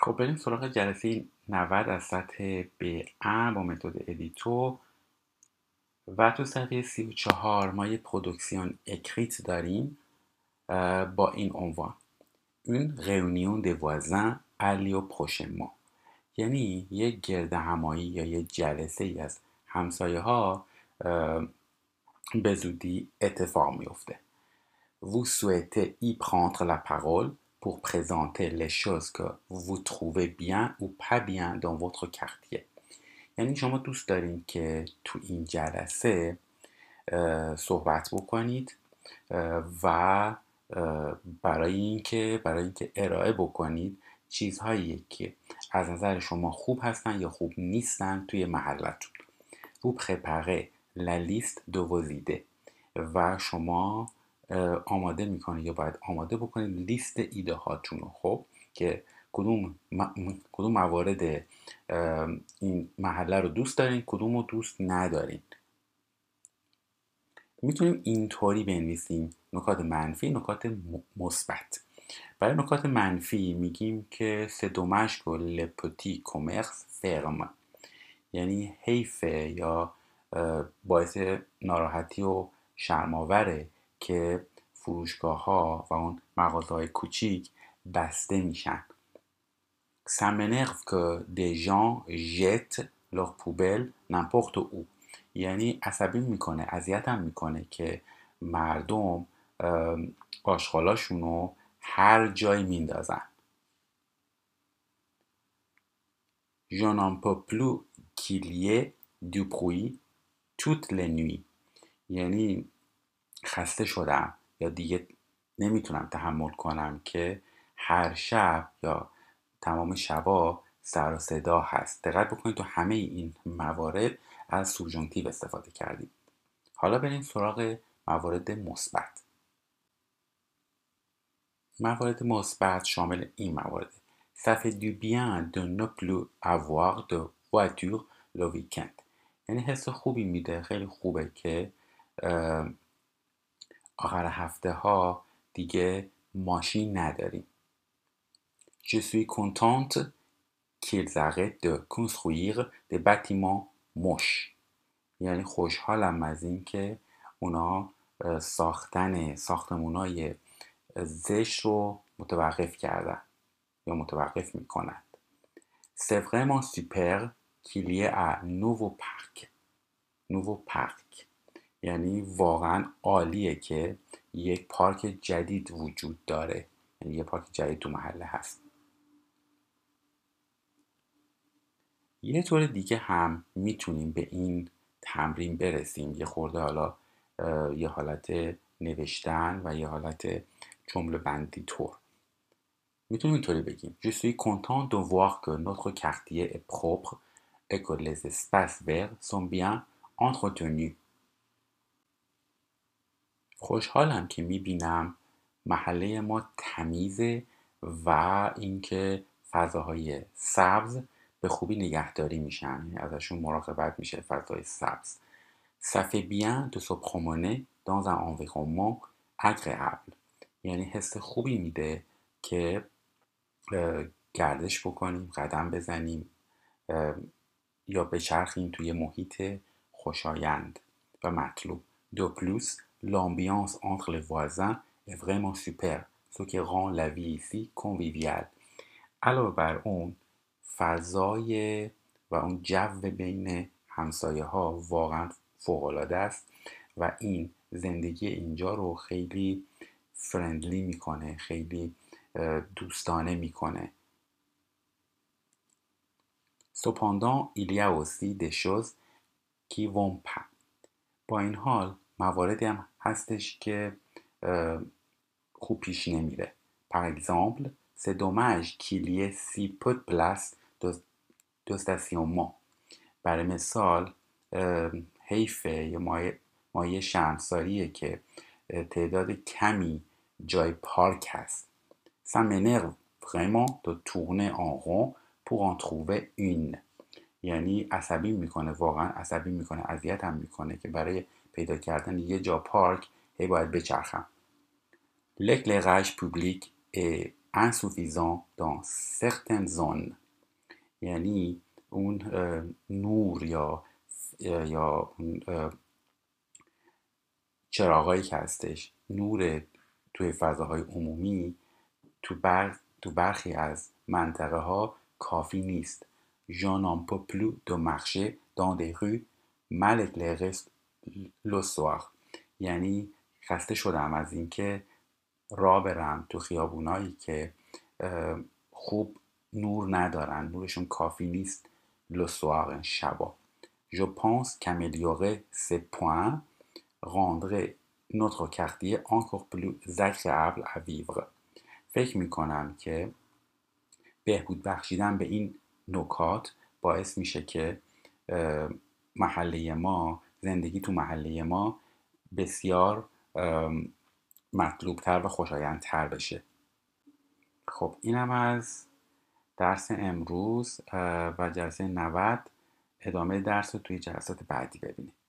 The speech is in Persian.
خب بریم سراغ جلسه 90 از سطح B1 با متد ادیتو و تو صفحه 34 ما یه پرودوکسیون اکریت داریم با این عنوان Une réunion des voisins a lieu prochainement. یعنی یک گرد همایی یا یک جلسه ای از همسایه ها به زودی اتفاق میفته. Vous souhaitez y prendre la parole pour présenter les choses que vous trouvez bien ou pas bien dans votre quartier. یعنی شما دوست دارین که تو این جلسه صحبت بکنید و برای اینکه ارائه بکنید چیزهایی که از نظر شما خوب هستن یا خوب نیستن توی محلتون. Vous préparez la liste de vos idées و شما آماده میکنید یا باید آماده بکنید لیست ایده هاتون رو. خب که کدوم موارد این محله رو دوست دارین، کدوم رو دوست ندارین. میتونیم اینطوری بنویسیم نکات منفی، نکات مثبت. برای نکات منفی میگیم که c'est dommage que les petits commerces ferment، یعنی حیفه یا باعث ناراحتی و شرم‌آوره که فروشگاه ها و اون مغازه های کوچیک بسته میشن. Ça m'énerve que des gens jettent leur poubelle n'importe où. یعنی عصبی میکنه، اذیتم میکنه که مردم آشغالاشون رو هر جایی میندازن. Je n'en peux plus qu'il y ait du bruit toutes les nuits. یعنی خسته شدم یا دیگه نمیتونم تحمل کنم که هر شب یا تمام شبا سر و صدا هست. دقت بکنید تو همه این موارد از سوبژانتیو استفاده کردیم. حالا بریم سراغ موارد مثبت. موارد مثبت شامل این موارد: Ça fait du bien de ne plus avoir de voiture le week-end. یعنی حس خوبی میده، خیلی خوبه که آخر هفته ها دیگه ماشین نداریم. Je suis contente qu'ils arrêtent de construire des bâtiments moches. یعنی خوشحالم از این که اونا ساختن ساختمونای زشت رو متوقف کردن یا متوقف میکنند. C'est vraiment super qu'il y ait un nouveau parc. یعنی واقعا عالیه که یک پارک جدید وجود داره، یعنی یک پارک جدید تو محله هست. یه طور دیگه هم میتونیم به این تمرین برسیم، یه خورده حالا یه حالت نوشتن و یه حالت جمله بندی طور. میتونیم اینطوری بگیم: Je suis content de voir que notre quartier est propre et que les espaces verts sont bien entretenus. خوشحالم که میبینم محله ما تمیزه و اینکه فضاهای سبز به خوبی نگهداری میشن، یعنی ازشون مراقبت میشه فضای سبز. Ça fait bien de se promener dans un environnement agréable. یعنی حس خوبی میده که گردش بکنیم، قدم بزنیم یا بچرخیم توی محیط خوشایند و مطلوب. De plus, l'ambiance entre les voisins est vraiment super, ce qui rend la vie ici conviviale. علاوه بر اون فضای و اون جو بین همسایه ها واقعا فوق‌العاده است و این زندگی اینجا رو خیلی فرندلی میکنه، خیلی دوستانه میکنه. Cependant, il y a aussi des choses qui vont pas. با این حال مواردی هم هستش که خوب پیش نمیره. Par exemple, c'est dommage qu'il y ait si peu de place de stationnement. برای مثال حیفه یا مایه شرمساریه که تعداد کمی جای پارک هست. Ça m'énerve vraiment de tourner en rond pour en trouver une. یعنی عصبی میکنه، واقعا عصبی میکنه، اذیت هم میکنه که برای پیدا کردن یه جا پارک باید بچرخم. L'éclairage public est insuffisant dans certaines zones. یعنی اون نور یا اون چراغایی که هستش، نور توی فضاهای عمومی تو برخی از منطقه ها کافی نیست. Je n'en peux plus de marcher dans des rues mal éclairées le soir. یعنی خسته شدم از اینکه راه برم تو خیابونایی که خوب نور ندارن، نورشون کافی نیست. le soir شبا. Je pense qu'améliorer ces points rendrait notre quartier encore plus agréable à vivre. فکر میکنم که بهبود بخشیدن به این نکات باعث میشه که زندگی تو محله ما بسیار مطلوبتر و خوشایندتر بشه. خب اینم از درس امروز و جلسه 90. ادامه درس رو توی جلسات بعدی ببینید.